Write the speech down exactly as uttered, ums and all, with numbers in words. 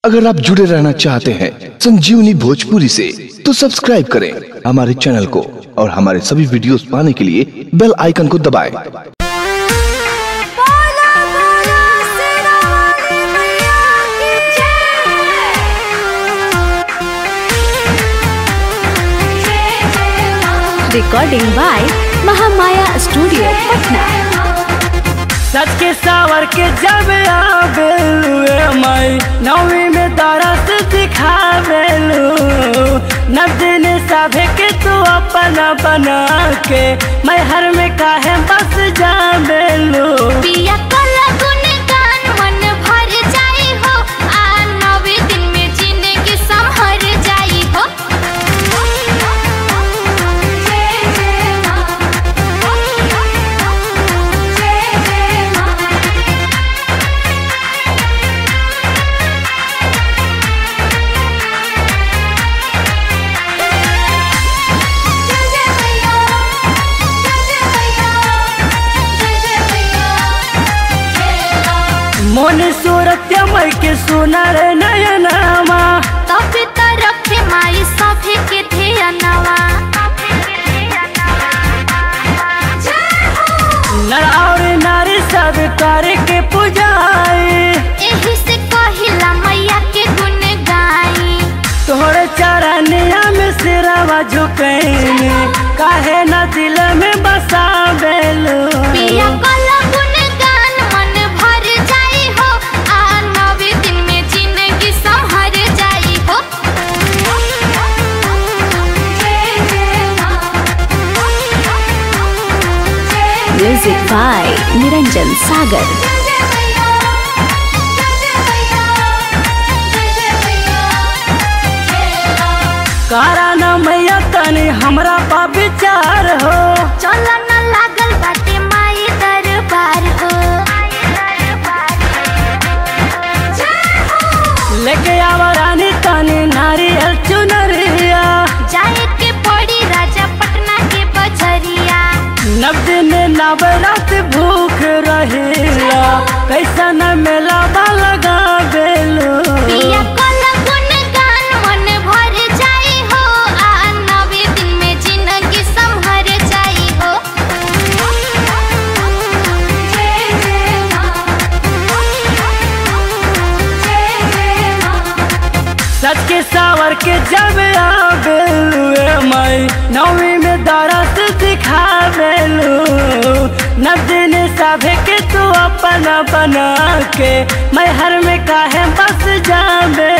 अगर आप जुड़े रहना चाहते हैं संजीवनी भोजपुरी से तो सब्सक्राइब करें हमारे चैनल को और हमारे सभी वीडियोस पाने के लिए बेल आइकन को दबाएं। Recording by Mahamaya studio Patna. सच के सावर के जब आवेलुए मई नौवीं में दरस दिखावेलू नव दिन सभे के तू अपना बना के मैं हर में काहे बस जावेलू पिया कला गुन गान मन भर जाई हो आ नवे दिन में जिंदगी संभर जाई हो। मोन सूरत मई के सुनर नयनमा तब तो रखे माई सभे के ध्यानवा नर और नारी सब कर के पुजाई एही से कहिला मैया के गुण गाई तोहरे चरनिया में सिरवा झुकैनी काहे न दिल में बसावेलू पिया कला गुन गान मन भर जाई हो आ नवे दिन में जिंदगी संभर जाई हो। Music by Niranjan Sagar. कारण मैया तनी हमरा पा विचार हो चल न लागल बाटे माई दरबार हो लेके आवा रानी तनी नारियल चुनरिया जाए के पड़ी राजा पटना के बजरिया नव दिन नवरात भूख रहेला कैसा न मेला लगा बेलू पिया कला गुन गान मन भर जाई हो आ नवे दिन में जिंदगी संभर जाई हो। सच के सावर के जब आवेलुए मई नौवीं में दरस दिखावेलू नव दिन सभे के तू अपना बना के मैं हर में काहे बस जावे